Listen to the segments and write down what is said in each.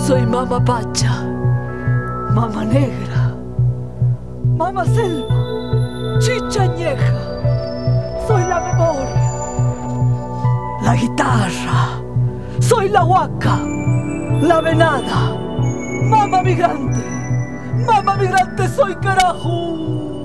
Soy Mama Pacha, Mama Negra, Mama Selva, Chicha Añeja. Soy la memoria, la guitarra. Soy la huaca, la venada. Mama migrante soy, carajo.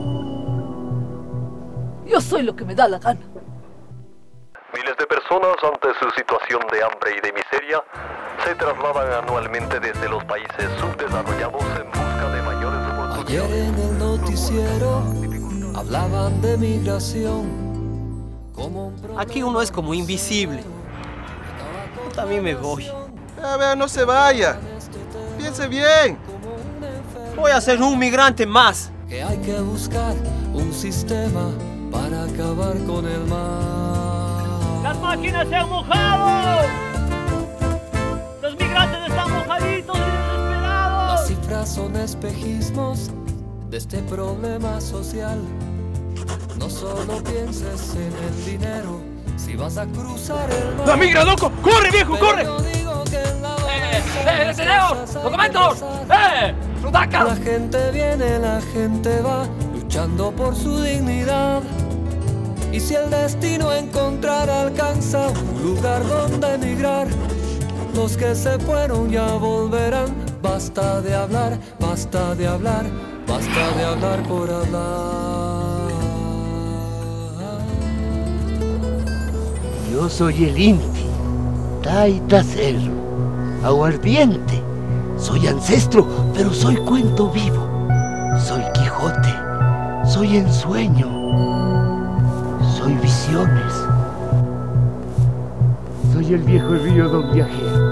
Yo soy lo que me da la gana. Miles de personas ante su situación de hambre y de miseria se trasladan anualmente desde los países subdesarrollados en busca de mayores oportunidades. Ayer en el noticiero hablaban de migración. Aquí uno es como invisible. Yo también me voy. A ver, no se vaya. Piense bien. Voy a ser un migrante más. Que hay que buscar un sistema para acabar con el mal. ¡Las máquinas se han mojado! ¡Los migrantes están mojaditos y desesperados! Las cifras son espejismos de este problema social. No solo pienses en el dinero si vas a cruzar el mar. ¡La migra, loco! ¡Corre, viejo, corre! ¡Tenemos! ¡Documentos! ¡Sudaca! La gente viene, la gente va, luchando por su dignidad. Y si el destino encontrar alcanza un lugar donde emigrar, los que se fueron ya volverán. Basta de hablar, basta de hablar, basta de hablar por hablar. Yo soy el Inti, Taita Cerro, aguardiente. Soy ancestro, pero soy cuento vivo. Soy Quijote, soy ensueño, soy visiones. Soy el viejo río Don Viajero.